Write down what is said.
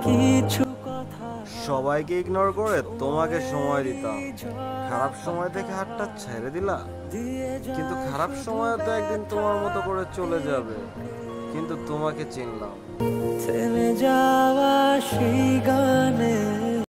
সবাইকে ইগনোর করে তোমাকে সময় দিতাম, খারাপ সময় থেকে হাতটা ছেড়ে দিলা। কিন্তু খারাপ সময় তো একদিন তোমার মতো করে চলে যাবে, কিন্তু তোমাকে চিনলাম। থেমে যাওয়া সেই গানে